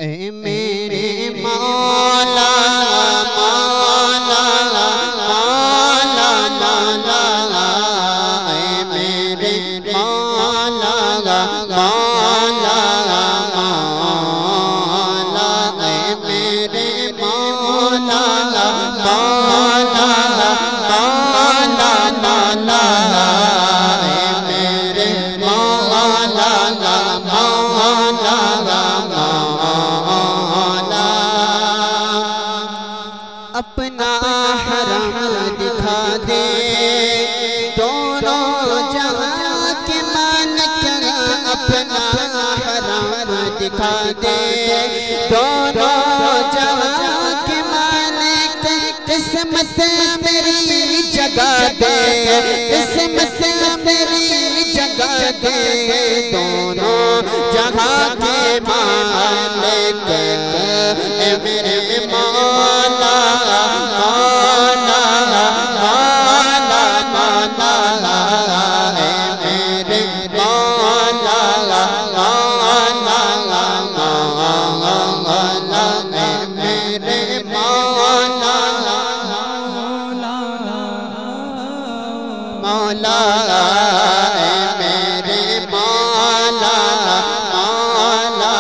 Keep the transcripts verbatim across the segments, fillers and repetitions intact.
ए मेरे मौला मौला मौला मौला, ए मेरे मौला मौला मौला, ए मेरे मौला मौला मौला मौला, ए मेरे मौला मौला मौला। अपना हरम दिखा दे दोनों जहां के मालिक, अपना हरम दिखा दे दोनों जहां के मालिक। किस्मत मेरी जगा दे, किस्मत मेरी जगा दे, दोनों जहां के मालिक। ए मेरे मौला मौला मौला मौला, ए मेरे मौला मौला मौला, ए मेरे मौला मौला, ए मेरे मौला मौला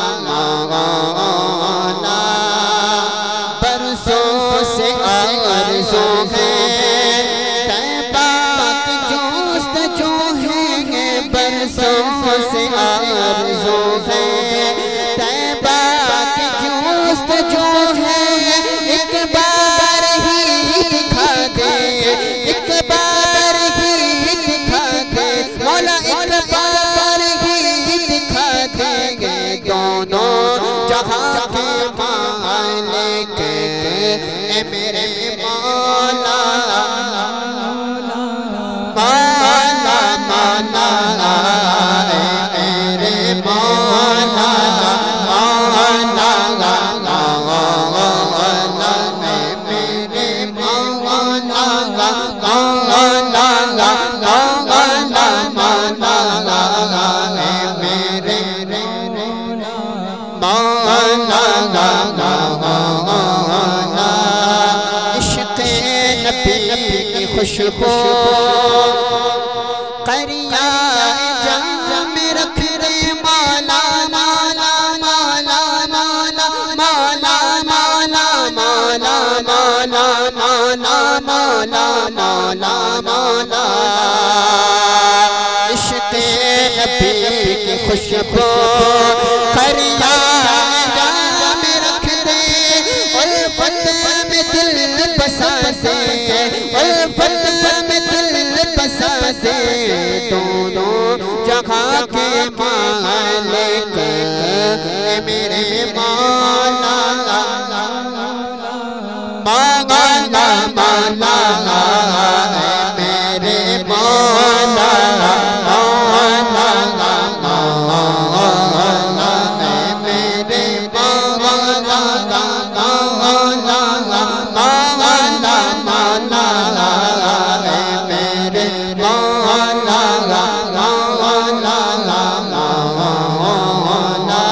मौला। बरसों से आरज़ू है तैबा की जोस्तजू है, बरसों से आरज़ू है तैबा की जोस्तजू है। एक बार ही दिखा दे, एक बार ही दिखा दे मौला, एक बार ही दिखा देंगे दोनों जहां के मालिक। ए मेरे मौला मौला मौला, ए मेरे मौला मौला मौला, ए मेरे मौला मौला मौला मौला, ए मेरे मौला मौला। इश्क़ नबी की खुशबू करिया जाम में रख दे मौला मौला मौला मौला मौला मौला मौला मौला मौला मौला मौला मौला। इश्क़ नबी की खुशबू करिया जाम में रख दे, उल्फत में दिल बसा दे, उल्फत में दिल बसा दे, दोनों जगह के मालिक। ए मेरे मौला मौला मौला, ए मेरे मौला मौला मौला, ए मेरे मौला मौला मौला मौला, ए मेरे मौला मौला मौला।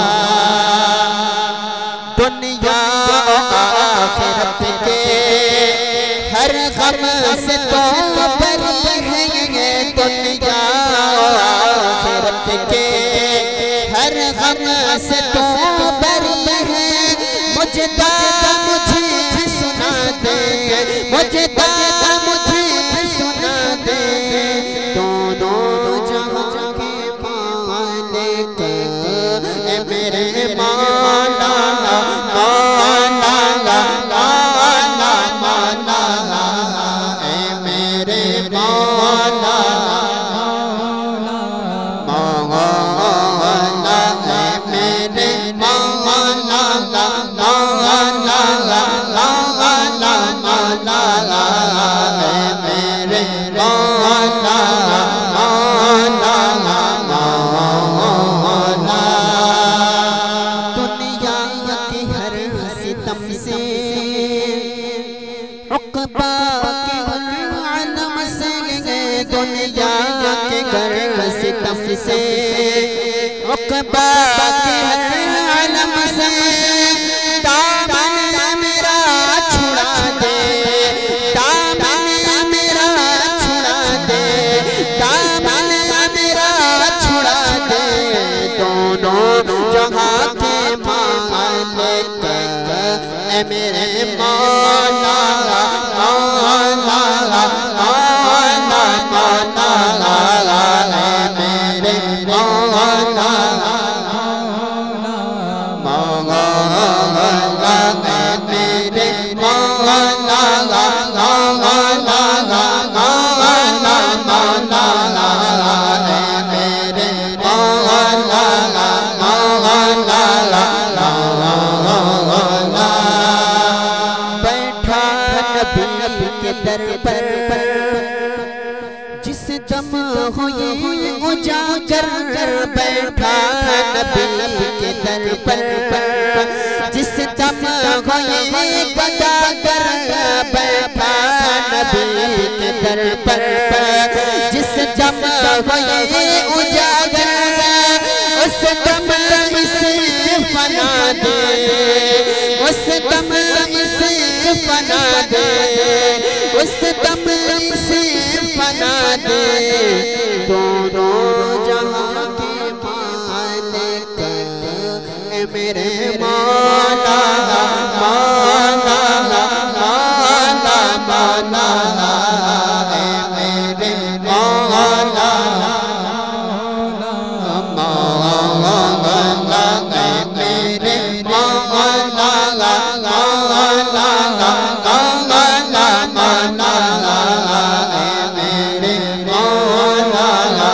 दुनिया आखिरत के हर गम से तो बरी है, दुनिया आखिरत के हर गम से तो बरी है। मुझे दादा मुझे सुना दे, मुझे दादा मुझे सुना दे, दोनों जहां के मालिक। ए मेरे मौला मौला मौला मौला, ए मेरे मौला मौला, ए मेरे मौला मौला मौला मौला, ए मेरे मौला मौला मौला। दुनिया के हर सितम से उक़बा के हर आलम से, दुनिया के हर सितम से उक़बा के हर आलम से, ए मेरे मौला मौला मौला मौला ए मेरे मौला मौला ए मेरे मौला मौला मौला मौला ए मेरे मौला मौला बैठा नबी के दर पर जिस दम हो ये उजागर बैठा नबी के दर पर जिस दम हो ये गदागर बैठा नबी के दर पर जिस दम हो ये उजागर उस दम इसे फना दे उस दम इसे फना दे उस दम इसे फना दे दोनों जहां के मालिक ए मेरे मौला मौला मौला मौला ए मेरे मौला मौला ए मेरे मौला मौला मौला मौला ए मेरे मौला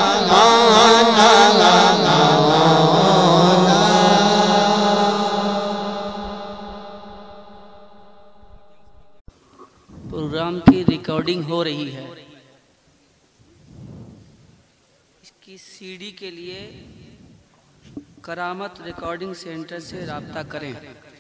मौला मौला। प्रोग्राम की रिकॉर्डिंग हो रही है। इसकी सीडी के लिए करामत रिकॉर्डिंग सेंटर से राब्ता करें।